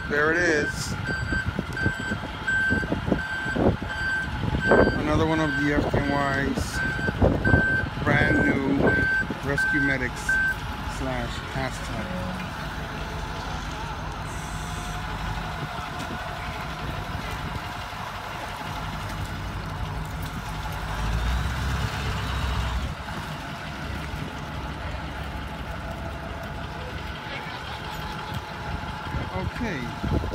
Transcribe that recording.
There it is. Another one of the FDNY's brand new Rescue Medics / hashtag. Okay.